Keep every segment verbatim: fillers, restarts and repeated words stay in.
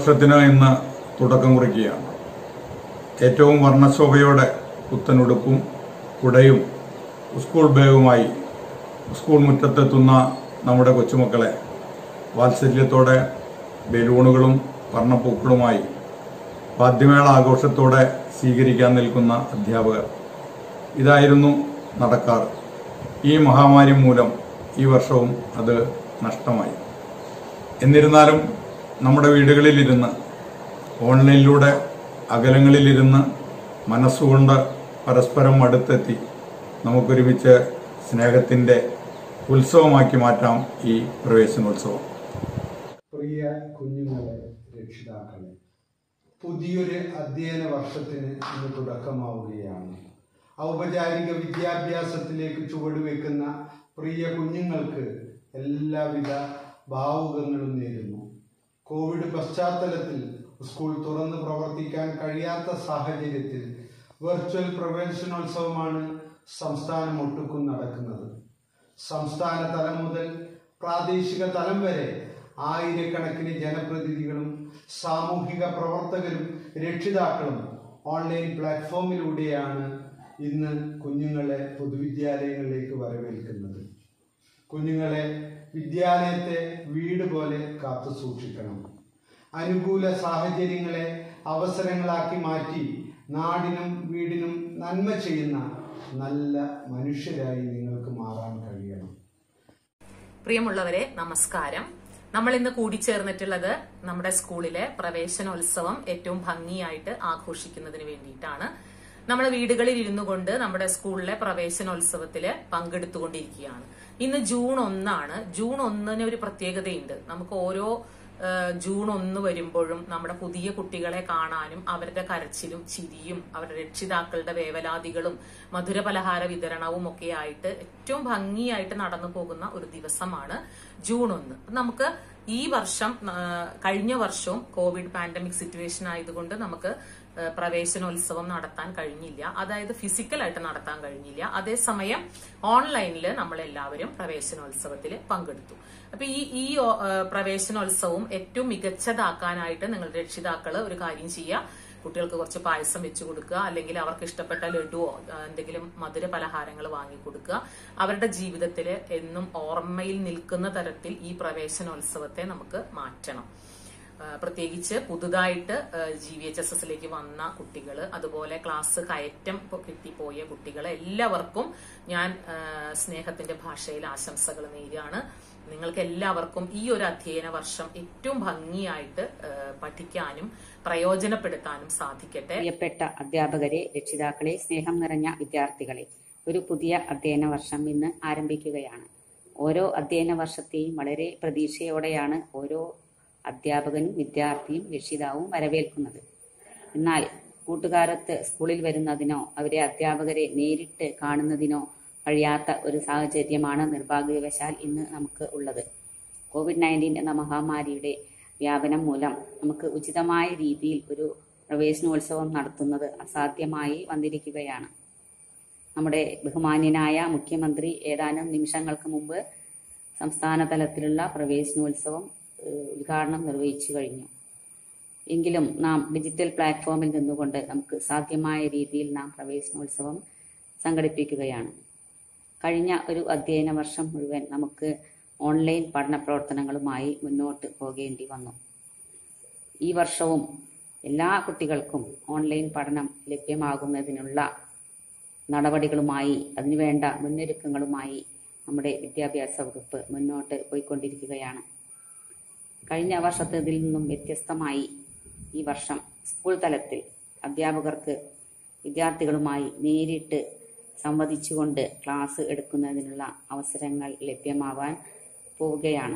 വർഷത്തിന് ഇന്ന് തുടക്കം കുറിക്കുകയാണ്. ഏറ്റവും വർണ്ണശോഭയോടെ പുത്തനുടുപ്പും കുടയും സ്കൂൾ ബാഗുമായി സ്കൂൾ മുറ്റത്തെത്തുന്ന നമ്മുടെ കൊച്ചുമക്കളെ വാത്സല്യത്തോടെ ബലൂണുകളും വർണ്ണപ്പൂക്കളുമായി വാദ്യമേള ആഘോഷത്തോടെ സ്വീകരിക്കാൻ നിൽക്കുന്ന അധ്യാപകർ. ഇതായിരുന്നു നടക്കാറ്. ഈ മഹാമാരി മൂലം ഈ വർഷവും അത് നഷ്ടമായി. എന്നിരുന്നാലും നമ്മുടെ വീടുകളിലിരുന്ന് ഓൺലൈനിലൂടെ അകലങ്ങളിലിരുന്ന് മനസ്സുകൊണ്ട് പരസ്പരം അടുത്തെത്തി നമുക്കൊരുമിച്ച് സ്നേഹത്തിൻ്റെ ഉത്സവമാക്കി മാറ്റാം ഈ പ്രവേശനോത്സവം. പ്രിയ കുഞ്ഞുങ്ങളെ, രക്ഷിതാക്കളെ, പുതിയൊരു അധ്യയന വർഷത്തിന് ഇന്ന് തുടക്കമാവുകയാണ്. ഔപചാരിക വിദ്യാഭ്യാസത്തിലേക്ക് ചുവടുവെക്കുന്ന പ്രിയ കുഞ്ഞുങ്ങൾക്ക് എല്ലാവിധ ഭാവുകങ്ങളും നേരുന്നു. കോവിഡ് പശ്ചാത്തലത്തിൽ സ്കൂൾ തുറന്ന് പ്രവർത്തിക്കാൻ കഴിയാത്ത സാഹചര്യത്തിൽ വെർച്വൽ പ്രവേശനോത്സവമാണ് സംസ്ഥാനം ഒട്ടുക്കും നടക്കുന്നത്. സംസ്ഥാന തലം മുതൽ പ്രാദേശിക തലം വരെ ആയിരക്കണക്കിന് ജനപ്രതിനിധികളും സാമൂഹിക പ്രവർത്തകരും രക്ഷിതാക്കളും ഓൺലൈൻ പ്ലാറ്റ്ഫോമിലൂടെയാണ് ഇന്ന് കുഞ്ഞുങ്ങളെ പൊതുവിദ്യാലയങ്ങളിലേക്ക് വരവേൽക്കുന്നത്. കുഞ്ഞുങ്ങളെ വിദ്യാലയത്തെ വീട് പോലെ കാത്തു സൂക്ഷിക്കണം. അനുകൂല സാഹചര്യങ്ങളെ അവസരങ്ങളാക്കി മാറ്റി നാടിനും വീടിനും നന്മ ചെയ്യുന്ന നല്ല മനുഷ്യരായി നിങ്ങൾക്ക് മാറാൻ കഴിയണം. പ്രിയമുള്ളവരെ, നമസ്കാരം. നമ്മൾ ഇന്ന് കൂടിച്ചേർന്നിട്ടുള്ളത് നമ്മുടെ സ്കൂളിലെ പ്രവേശനോത്സവം ഏറ്റവും ഭംഗിയായിട്ട് ആഘോഷിക്കുന്നതിന് വേണ്ടിയിട്ടാണ്. നമ്മുടെ വീടുകളിൽ ഇരുന്നു കൊണ്ട് നമ്മുടെ സ്കൂളിലെ പ്രവേശനോത്സവത്തില് പങ്കെടുത്തുകൊണ്ടിരിക്കുകയാണ്. ഇന്ന് ജൂൺ ഒന്നാണ്. ജൂൺ ഒന്നിന് ഒരു പ്രത്യേകതയുണ്ട്. നമുക്ക് ഓരോ ജൂൺ ഒന്ന് വരുമ്പോഴും നമ്മുടെ പുതിയ കുട്ടികളെ കാണാനും അവരുടെ കരച്ചിലും ചിരിയും അവരുടെ രക്ഷിതാക്കളുടെ വേവലാതികളും മധുരപലഹാര വിതരണവും ഒക്കെ ആയിട്ട് ഏറ്റവും ഭംഗിയായിട്ട് നടന്നു പോകുന്ന ഒരു ദിവസമാണ് ജൂൺ ഒന്ന്. നമുക്ക് ഈ വർഷം കഴിഞ്ഞ വർഷവും കോവിഡ് പാൻഡമിക് സിറ്റുവേഷൻ ആയതുകൊണ്ട് നമുക്ക് പ്രവേശനോത്സവം നടത്താൻ കഴിഞ്ഞില്ല. അതായത് ഫിസിക്കലായിട്ട് നടത്താൻ കഴിഞ്ഞില്ല. അതേസമയം ഓൺലൈനിൽ നമ്മൾ എല്ലാവരും പ്രവേശനോത്സവത്തിൽ പങ്കെടുത്തു. അപ്പൊ ഈ ഈ പ്രവേശനോത്സവം ഏറ്റവും മികച്ചതാക്കാനായിട്ട് നിങ്ങളുടെ രക്ഷിതാക്കള് ഒരു കാര്യം ചെയ്യുക. കുട്ടികൾക്ക് കുറച്ച് പായസം വെച്ചു കൊടുക്കുക, അല്ലെങ്കിൽ അവർക്ക് ഇഷ്ടപ്പെട്ട ലഡുവോ എന്തെങ്കിലും മധുര പലഹാരങ്ങൾ വാങ്ങിക്കൊടുക്കുക. അവരുടെ ജീവിതത്തിൽ എന്നും ഓർമ്മയിൽ നിൽക്കുന്ന തരത്തിൽ ഈ പ്രവേശനോത്സവത്തെ നമുക്ക് മാറ്റണം. പ്രത്യേകിച്ച് പുതുതായിട്ട് ജി വി എച്ച് എസ് എസിലേക്ക് വന്ന കുട്ടികൾ, അതുപോലെ ക്ലാസ് കയറ്റം കിട്ടിപ്പോയ കുട്ടികൾ, എല്ലാവർക്കും ഞാൻ സ്നേഹത്തിന്റെ ഭാഷയിൽ ആശംസകൾ നേരുകയാണ്. നിങ്ങൾക്ക് എല്ലാവർക്കും ഈ ഒരു അധ്യയന വർഷം ഏറ്റവും ഭംഗിയായിട്ട് പഠിക്കാനും പ്രയോജനപ്പെടുത്താനും സാധിക്കട്ടെ. പ്രിയപ്പെട്ട അധ്യാപകരെ, രക്ഷിതാക്കളെ, സ്നേഹം നിറഞ്ഞ വിദ്യാർത്ഥികളെ, ഒരു പുതിയ അധ്യയന വർഷം ഇന്ന് ആരംഭിക്കുകയാണ്. ഓരോ അധ്യയന വർഷത്തെയും വളരെ പ്രതീക്ഷയോടെയാണ് ഓരോ അധ്യാപകനും വിദ്യാർത്ഥിയും രക്ഷിതാവും വരവേൽക്കുന്നത്. എന്നാൽ കൂട്ടുകാരത്ത് സ്കൂളിൽ വരുന്നതിനോ അവരെ അധ്യാപകരെ നേരിട്ട് കാണുന്നതിനോ കഴിയാത്ത ഒരു സാഹചര്യമാണ് നിർഭാഗ്യവശാൽ ഇന്ന് നമുക്ക് ഉള്ളത്. കോവിഡ് നയൻറ്റീൻ എന്ന മഹാമാരിയുടെ വ്യാപനം മൂലം നമുക്ക് ഉചിതമായ രീതിയിൽ ഒരു പ്രവേശനോത്സവം നടത്തുന്നത് അസാധ്യമായി വന്നിരിക്കുകയാണ്. നമ്മുടെ ബഹുമാന്യനായ മുഖ്യമന്ത്രി ഏതാനും നിമിഷങ്ങൾക്ക് മുമ്പ് സംസ്ഥാന തലത്തിലുള്ള പ്രവേശനോത്സവം ഉദ്ഘാടനം നിർവഹിച്ചു കഴിഞ്ഞു. എങ്കിലും നാം ഡിജിറ്റൽ പ്ലാറ്റ്ഫോമിൽ നിന്നുകൊണ്ട് നമുക്ക് സാധ്യമായ രീതിയിൽ നാം പ്രവേശനോത്സവം സംഘടിപ്പിക്കുകയാണ്. കഴിഞ്ഞ ഒരു അധ്യയന വർഷം മുഴുവൻ നമുക്ക് ഓൺലൈൻ പഠന പ്രവർത്തനങ്ങളുമായി മുന്നോട്ട് പോകേണ്ടി വന്നു. ഈ വർഷവും എല്ലാ കുട്ടികൾക്കും ഓൺലൈൻ പഠനം ലഭ്യമാകുന്നതിനുള്ള നടപടികളുമായി അതിനുവേണ്ട മുന്നൊരുക്കങ്ങളുമായി നമ്മുടെ വിദ്യാഭ്യാസ വകുപ്പ് മുന്നോട്ട് പോയിക്കൊണ്ടിരിക്കുകയാണ്. കഴിഞ്ഞ വർഷത്തേതിൽ നിന്നും വ്യത്യസ്തമായി ഈ വർഷം സ്കൂൾ തലത്തിൽ അധ്യാപകർക്ക് വിദ്യാർത്ഥികളുമായി നേരിട്ട് സംവദിച്ചുകൊണ്ട് ക്ലാസ് എടുക്കുന്നതിനുള്ള അവസരങ്ങൾ ലഭ്യമാവാൻ പോവുകയാണ്.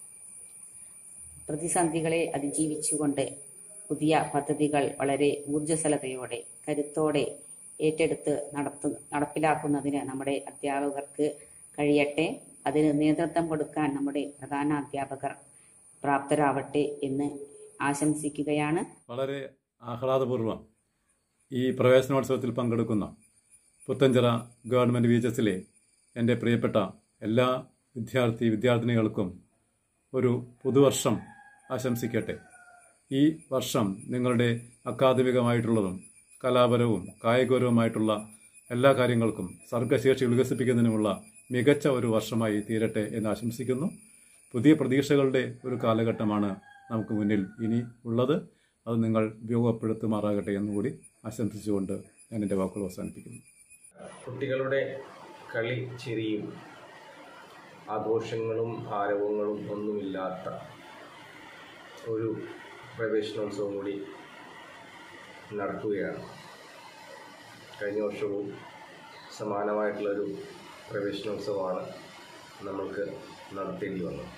പ്രതിസന്ധികളെ അതിജീവിച്ചുകൊണ്ട് പുതിയ പദ്ധതികൾ വളരെ ഊർജ്ജസ്വലതയോടെ കരുത്തോടെ ഏറ്റെടുത്ത് നടത്തു നടപ്പിലാക്കുന്നതിന് നമ്മുടെ അധ്യാപകർക്ക് കഴിയട്ടെ. അതിന് നേതൃത്വം കൊടുക്കാൻ നമ്മുടെ പ്രധാന അധ്യാപകർ പ്രാപ്തരാവട്ടെ എന്ന് ആശംസിക്കുകയാണ്. വളരെ ആഹ്ലാദപൂർവ്വം ഈ പ്രവേശനോത്സവത്തിൽ പങ്കെടുക്കുന്ന പുത്തഞ്ചിറ ഗവൺമെൻറ് വി എച്ച് എസിലെ എൻ്റെ പ്രിയപ്പെട്ട എല്ലാ വിദ്യാർത്ഥി വിദ്യാർത്ഥിനികൾക്കും ഒരു പുതുവർഷം ആശംസിക്കട്ടെ. ഈ വർഷം നിങ്ങളുടെ അക്കാദമികമായിട്ടുള്ളതും കലാപരവും കായികപരവുമായിട്ടുള്ള എല്ലാ കാര്യങ്ങൾക്കും സർഗശേഷി വികസിപ്പിക്കുന്നതിനുമുള്ള മികച്ച ഒരു വർഷമായി തീരട്ടെ എന്ന് ആശംസിക്കുന്നു. പുതിയ പ്രതീക്ഷകളുടെ ഒരു കാലഘട്ടമാണ് നമുക്ക് മുന്നിൽ ഇനി ഉള്ളത്. അത് നിങ്ങൾ ഉപയോഗപ്പെടുത്തുമാറാകട്ടെ എന്നുകൂടി ആശംസിച്ചുകൊണ്ട് ഞാൻ എൻ്റെ വാക്കുകൾ അവസാനിപ്പിക്കുന്നു. കുട്ടികളുടെ കളി ചിരിയും ആഘോഷങ്ങളും ആരവങ്ങളും ഒന്നുമില്ലാത്ത ഒരു പ്രവേശനോത്സവം കൂടി നടക്കുകയാണ്. കഴിഞ്ഞ വർഷവും സമാനമായിട്ടുള്ളൊരു പ്രവേശനോത്സവമാണ് നമ്മൾക്ക് നടത്തേണ്ടി വന്നത്.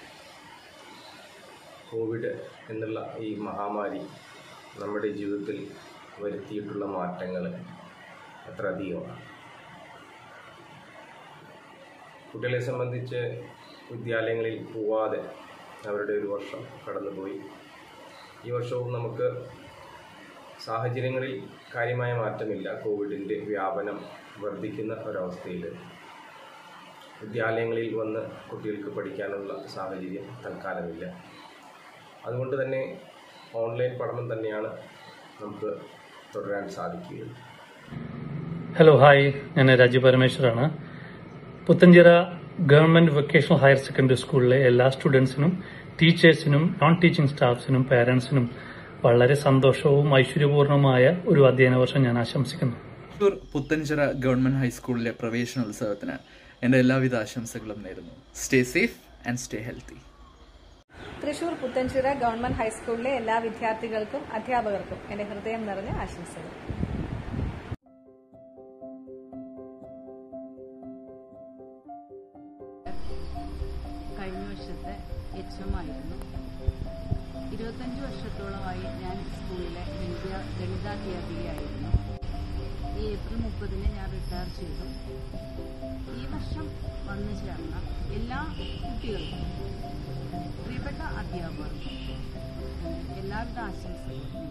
കോവിഡ് എന്നുള്ള ഈ മഹാമാരി നമ്മുടെ ജീവിതത്തിൽ വരുത്തിയിട്ടുള്ള മാറ്റങ്ങൾ അത്ര അധികമാണ്. കുട്ടികളെ സംബന്ധിച്ച് വിദ്യാലയങ്ങളിൽ പോവാതെ അവരുടെ ഒരു വർഷം കടന്നുപോയി. ഈ വർഷവും നമുക്ക് സാഹചര്യങ്ങളിൽ കാര്യമായ മാറ്റമില്ല. കോവിഡിൻ്റെ വ്യാപനം വർദ്ധിക്കുന്ന ഒരവസ്ഥയിൽ വിദ്യാലയങ്ങളിൽ വന്ന് കുട്ടികൾക്ക് പഠിക്കാനുള്ള സാഹചര്യം തൽക്കാലമില്ല. അതുകൊണ്ട് തന്നെ ഓൺലൈൻ പഠനം തന്നെയാണ് നമുക്ക് തുടരാൻ സാധിക്കുക. ഹലോ, ഹായ്, ഞാൻ രാജീവ് പരമേശ്വറാണ്. Puthenchira government vocational higher secondary സ്കൂളിലെ എല്ലാ സ്റ്റുഡൻസിനും ടീച്ചേഴ്സിനും നോൺ ടീച്ചിങ് സ്റ്റാഫ്സിനും പാരന്റ്സിനും വളരെ സന്തോഷവും ഐശ്വര്യപൂർണമായ ഒരു അധ്യയന വർഷം ഞാൻ ആശംസിക്കുന്നു. തൃശൂർ പുത്തഞ്ചിറ ഗവൺമെന്റ് ഹൈസ്കൂളിലെ പ്രവേശനോത്സവത്തിന് എൻ്റെ എല്ലാവിധ ആശംസകളും നേരുന്നു. Stay safe and stay healthy. Thrissur Puthenchira government ഹൈസ്കൂളിലെ എല്ലാ വിദ്യാർത്ഥികൾക്കും അധ്യാപകർക്കും എൻ്റെ ഹൃദയം നിറഞ്ഞ ആശംസകൾ. കഴിഞ്ഞ വർഷത്തെ എച്ച് എം ആയിരുന്നു. ഇരുപത്തഞ്ച് വർഷത്തോളമായി ഞാൻ സ്കൂളിലെ ഗണിത ഗണിതാധ്യാപികയായിരുന്നു. ഈ ഏപ്രിൽ മുപ്പതിന് ഞാൻ റിട്ടയർ ചെയ്തു. ഈ വർഷം വന്നു ചേർന്ന എല്ലാ കുട്ടികൾക്കും പ്രിയപ്പെട്ട അധ്യാപകർക്കും എല്ലാവിധ ആശംസകളും.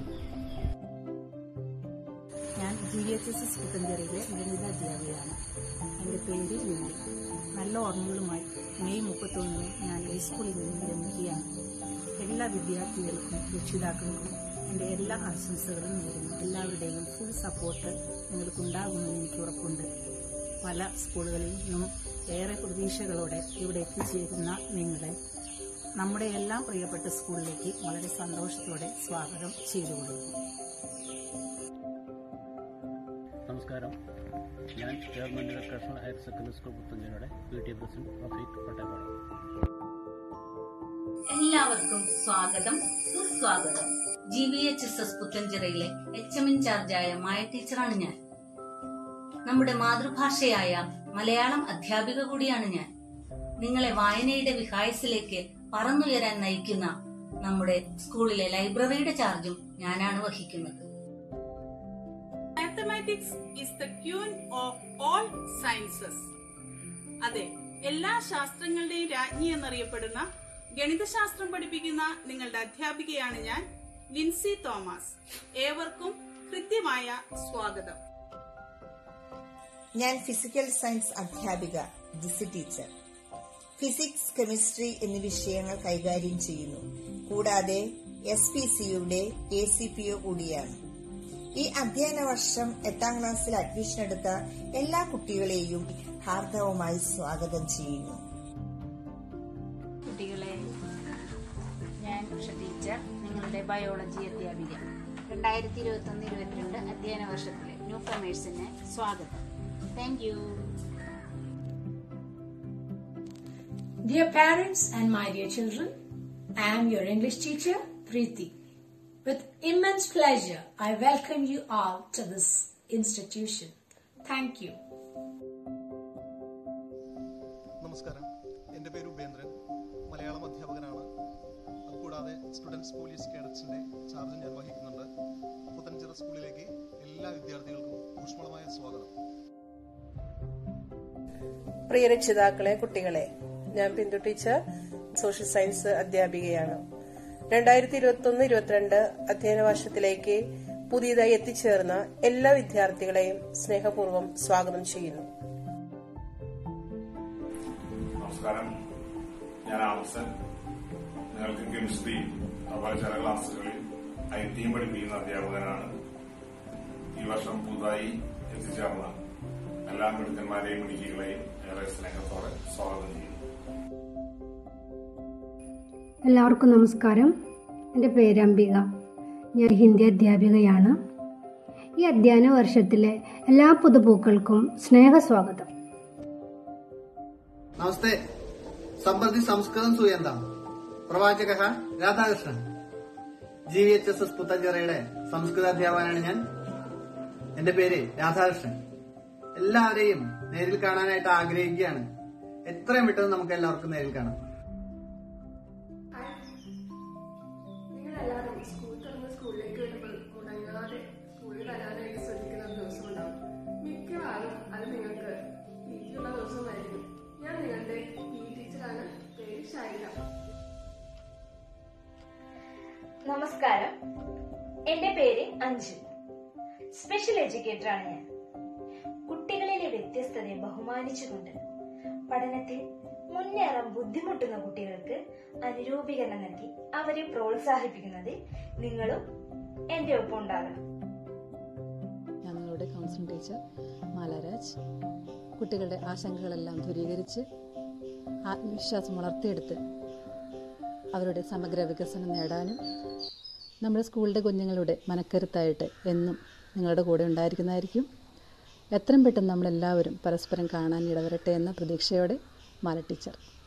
ഞാൻ ജി എച്ച് എസ് എസ് പുത്തഞ്ചിറയിലെ ഗണിത അധ്യാപികയാണ്. എൻ്റെ പേര് ലില്ലി. നല്ല ഓർമ്മകളുമായി മെയ് മുപ്പത്തൊന്നിന് ഞാൻ ഈ സ്കൂളിൽ നിന്ന് വിരമിക്കുകയാണ്. എല്ലാ വിദ്യാർത്ഥികൾക്കും രക്ഷിതാക്കൾക്കും എൻ്റെ എല്ലാ ആശംസകളും നേരുന്നു. എല്ലാവരുടെയും ഫുൾ സപ്പോർട്ട് നിങ്ങൾക്കുണ്ടാകുമെന്ന് എനിക്ക് ഉറപ്പുണ്ട്. പല സ്കൂളുകളിൽ നിന്നും ഏറെ പ്രതീക്ഷകളോടെ ഇവിടെ എത്തിച്ചേരുന്ന നിങ്ങളെ നമ്മുടെ എല്ലാം പ്രിയപ്പെട്ട സ്കൂളിലേക്ക് വളരെ സന്തോഷത്തോടെ സ്വാഗതം ചെയ്തുകൊള്ളുന്നു. നമസ്കാരം, ഞാൻ government vocational higher secondary school പുത്തഞ്ചിറയുടെ P T A president Rafeeq Pattepadam. എല്ലാവർക്കും സ്വാഗതം, സുസ്വാഗതം. G V H S S പുത്തഞ്ചിറയിലെ എച്ച് എം ഇൻചാർജായ മായ ടീച്ചറാണ് ഞാൻ. നമ്മുടെ മാതൃഭാഷയായ മലയാളം അധ്യാപിക കൂടിയാണ് ഞാൻ. നിങ്ങളെ വായനയുടെ വിഹായസിലേക്ക് പറന്നുയരാൻ നയിക്കുന്ന നമ്മുടെ സ്കൂളിലെ ലൈബ്രറിയുടെ ചാർജും ഞാനാണ് വഹിക്കുന്നത്. Mathematics is the queen of all sciences. അതെ, എല്ലാ ശാസ്ത്രങ്ങളുടെയും രാജ്ഞി എന്നറിയപ്പെടുന്ന ഗണിതശാസ്ത്രം പഠിപ്പിക്കുന്ന നിങ്ങളുടെ അധ്യാപികയാണ് ഞാൻ, ലിൻസി തോമസ്. ഏവർക്കും കൃത്യമായ സ്വാഗതം. ഞാൻ ഫിസിക്കൽ സയൻസ് അധ്യാപിക ജിസി ടീച്ചർ. ഫിസിക്സ്, കെമിസ്ട്രി എന്നീ വിഷയങ്ങൾ കൈകാര്യം ചെയ്യുന്നു. കൂടാതെ എസ് പി സിയുടെ എ സി പി ഒ കൂടിയാണ്. ഈ അധ്യയന വർഷം എട്ടാം ക്ലാസ്സിൽ അഡ്മിഷൻ എടുത്ത എല്ലാ കുട്ടികളെയും ഹാർദവമായി സ്വാഗതം ചെയ്യുന്നു. കുട്ടികളെ, ഞാൻ ഉഷ ടീച്ചർ, നിങ്ങളുടെ ബയോളജി അധ്യാപിക. രണ്ടായിരത്തി ഇരുപത്തി ഒന്ന് ഇരുപത്തിരണ്ട് അധ്യയന വർഷത്തിലെ ന്യൂ കമേഴ്സിന് സ്വാഗതം. Thank you. Dear parents and my dear children, I am your English teacher, Preeti. With immense pleasure, I welcome you all to this institution. Thank you. നമസ്കാരം, എൻ്റെ പേര് ഉപേന്ദ്രൻ, മലയാളം അധ്യാപകനാണ്. അതുകൂടാതെ സ്റ്റുഡൻസ് പോലീസ് കേഡറ്റ്സിൻ്റെ ചാർജ് ഞാൻ വഹിക്കുന്നുണ്ട്. പുത്തൻചിറ സ്കൂളിലേക്ക് എല്ലാ വിദ്യാർത്ഥികൾക്കും ഊഷ്മളമായ സ്വാഗതം. പ്രിയ രക്ഷിതാക്കളെ, കുട്ടികളെ, ഞാൻ ബിന്ദു ടീച്ചർ, സോഷ്യൽ സയൻസ് അധ്യാപികയാണ്. രണ്ടായിരത്തി ഇരുപത്തി ഒന്ന് ഇരുപത്തിരണ്ട് അധ്യയന വർഷത്തിലേക്ക് പുതിയതായി എത്തിച്ചേർന്ന എല്ലാ വിദ്യാർത്ഥികളെയും സ്നേഹപൂർവ്വം സ്വാഗതം ചെയ്യുന്നു. നമസ്കാരം, ഞാൻ ആംസൻ. നിങ്ങൾക്ക് കെമിസ്ട്രി അതുപോലെ ചില ക്ലാസ്സുകളിൽ ഐ ടിയും പഠിപ്പിക്കുന്ന അധ്യാപകനാണ്. ഈ വർഷം പുതുതായി എത്തിച്ചേർന്ന എല്ലാ മിടുക്കന്മാരെയും മിടുക്കികളെയും ഏറെ സ്നേഹത്തോടെ സ്വാഗതം ചെയ്യുന്നു. എല്ലാവർക്കും നമസ്കാരം. എൻ്റെ പേര് അംബിക. ഞാൻ ഹിന്ദി അധ്യാപികയാണ്. ഈ അധ്യയന വർഷത്തിലെ എല്ലാ പുതുപൂക്കൾക്കും സ്നേഹസ്വാഗതം. നമസ്തേ. സമ്പർത്തി സംസ്കൃതം സൂയന്താം. പ്രവാചക Radhakrishnan. G V H S S പുത്തഞ്ചിറയുടെ സംസ്കൃത അധ്യാപകനാണ് ഞാൻ. എന്റെ പേര് രാധാകൃഷ്ണൻ. എല്ലാവരെയും നേരിൽ കാണാനായിട്ട് ആഗ്രഹിക്കുകയാണ്. എത്രയും പെട്ടെന്ന് നമുക്ക് എല്ലാവർക്കും നേരിൽ കാണാം. നിങ്ങളെല്ലാവരും സ്കൂൾ തുറന്ന് സ്കൂളിലേക്ക് വരുമ്പോൾ മുടങ്ങാതെ സ്കൂളിൽ വരാനായിട്ട് ശ്രമിക്കുന്ന ഒരു ദിവസം ഉണ്ടാവും. മിക്കവാറും അത് നിങ്ങൾക്ക് പി ടി ഉള്ള ദിവസമായിരിക്കും. ഞാൻ നിങ്ങളുടെ പി ടീച്ചറാണ്. പേര് ഷൈല. നമസ്കാരം. എന്റെ പേര് അഞ്ജു. സ്പെഷ്യൽ എഡ്യൂക്കേറ്റർ ആണ് ഞാൻ. കുട്ടികളിലെ വ്യത്യസ്തതയെ ബഹുമാനിച്ചുകൊണ്ട് പഠനത്തിൽ മുന്നേറാൻ ബുദ്ധിമുട്ടുന്ന കുട്ടികൾക്ക് അനുരൂപീകരണം നൽകി അവരെ പ്രോത്സാഹിപ്പിക്കുന്നതിൽ നിങ്ങളും എന്റെ ഒപ്പം ഉണ്ടാകണം. ഞാൻ നിങ്ങളുടെ കൗൺസിലിംഗ് ടീച്ചർ മാലാരാജ്. കുട്ടികളുടെ ആശങ്കകളെല്ലാം ദൂരീകരിച്ച് ആത്മവിശ്വാസം വളർത്തിയെടുത്ത് അവരുടെ സമഗ്ര വികസനം നേടാനും നമ്മുടെ സ്കൂളിൻ്റെ കുഞ്ഞുങ്ങളുടെ മനക്കരുത്തായിട്ട് എന്നും നിങ്ങളുടെ കൂടെ ഉണ്ടായിരിക്കുന്നതായിരിക്കും. എത്രയും പെട്ടെന്ന് നമ്മളെല്ലാവരും പരസ്പരം കാണാൻ ഇടവരട്ടെ എന്ന പ്രതീക്ഷയോടെ മാല ടീച്ചർ.